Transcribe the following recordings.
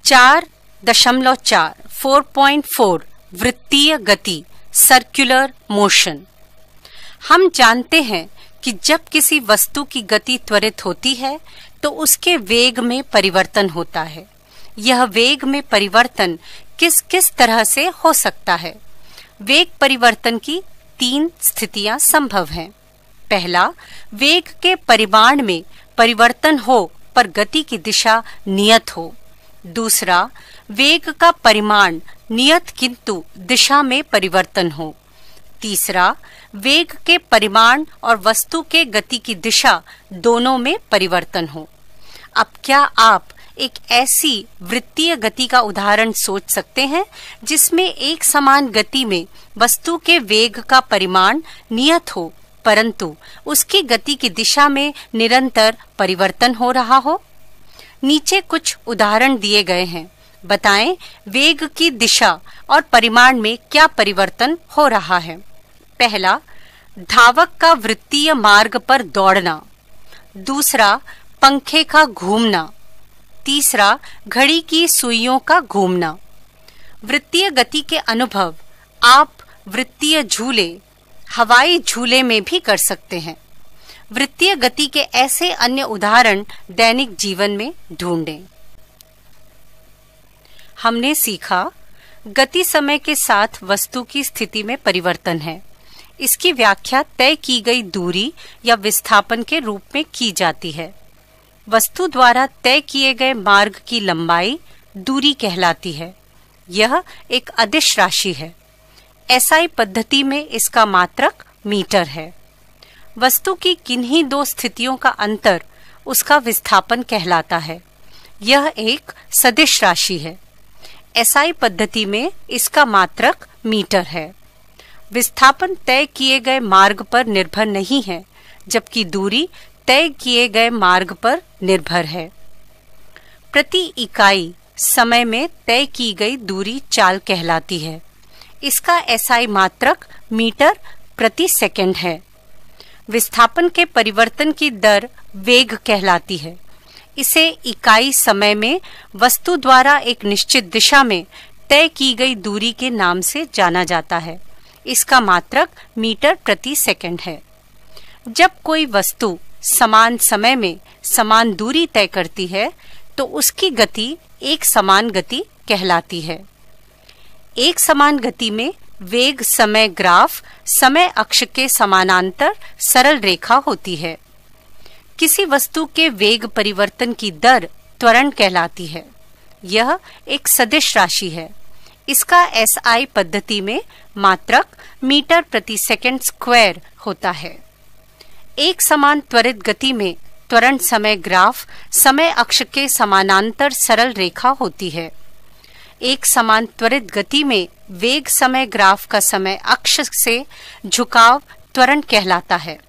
4.4 वृत्तीय गति circular motion. हम जानते हैं कि जब किसी वस्तु की गति त्वरित होती है तो उसके वेग में परिवर्तन होता है। यह वेग में परिवर्तन किस किस तरह से हो सकता है? वेग परिवर्तन की 3 स्थितियां संभव हैं। पहला, वेग के परिमाण में परिवर्तन हो पर गति की दिशा नियत हो। दूसरा, वेग का परिमाण नियत किंतु दिशा में परिवर्तन हो। तीसरा, वेग के परिमाण और वस्तु के गति की दिशा दोनों में परिवर्तन हो। अब क्या आप एक ऐसी वृत्तीय गति का उदाहरण सोच सकते हैं जिसमें एक समान गति में वस्तु के वेग का परिमाण नियत हो परंतु उसकी गति की दिशा में निरंतर परिवर्तन हो रहा हो? नीचे कुछ उदाहरण दिए गए हैं। बताएं वेग की दिशा और परिमाण में क्या परिवर्तन हो रहा है। पहला, धावक का वृत्तीय मार्ग पर दौड़ना। दूसरा, पंखे का घूमना। तीसरा, घड़ी की सुइयों का घूमना। वृत्तीय गति के अनुभव आप वृत्तीय झूले, हवाई झूले में भी कर सकते हैं। वृत्तीय गति के ऐसे अन्य उदाहरण दैनिक जीवन में ढूंढें। हमने सीखा, गति समय के साथ वस्तु की स्थिति में परिवर्तन है। इसकी व्याख्या तय की गई दूरी या विस्थापन के रूप में की जाती है। वस्तु द्वारा तय किए गए मार्ग की लंबाई दूरी कहलाती है। यह एक अदिश राशि है। एसआई पद्धति में इसका मात्रक मीटर है। वस्तु की किन्हीं 2 स्थितियों का अंतर उसका विस्थापन कहलाता है। यह एक सदिश राशि है। एसआई पद्धति में इसका मात्रक मीटर है। विस्थापन तय किए गए मार्ग पर निर्भर नहीं है जबकि दूरी तय किए गए मार्ग पर निर्भर है। प्रति इकाई समय में तय की गई दूरी चाल कहलाती है। इसका एसआई मात्रक मीटर प्रति सेकंड है। विस्थापन के परिवर्तन की दर वेग कहलाती है। इसे इकाई समय में वस्तु द्वारा एक निश्चित दिशा में तय की गई दूरी के नाम से जाना जाता है। इसका मात्रक मीटर प्रति सेकंड है। जब कोई वस्तु समान समय में समान दूरी तय करती है तो उसकी गति एक समान गति कहलाती है। एक समान गति में वेग समय ग्राफ समय अक्ष के समानांतर सरल रेखा होती है। किसी वस्तु के वेग परिवर्तन की दर त्वरण कहलाती है। यह एक सदिश राशि है। इसका एसआई पद्धति में मात्रक मीटर प्रति सेकंड स्क्वायर होता है। एक समान त्वरित गति में त्वरण समय ग्राफ समय अक्ष के समानांतर सरल रेखा होती है। एक समान त्वरित गति में वेग समय ग्राफ का समय अक्ष से झुकाव त्वरण कहलाता है।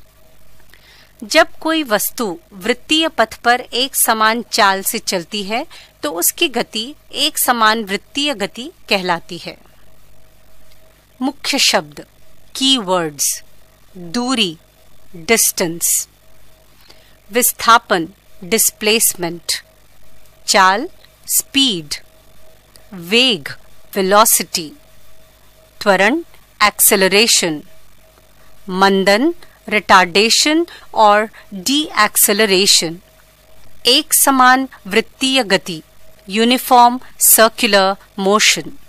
जब कोई वस्तु वृत्तीय पथ पर एक समान चाल से चलती है तो उसकी गति एक समान वृत्तीय गति कहलाती है। मुख्य शब्द, कीवर्ड्स: दूरी, डिस्टेंस; विस्थापन, डिस्प्लेसमेंट; चाल, स्पीड; वेग, वेलोसिटी; त्वरण, एक्सेलरेशन; मंदन, रिटार्डेशन और डी एक्सेलरेशन; एक समान वृत्तीय गति, यूनिफॉर्म सर्कुलर मोशन।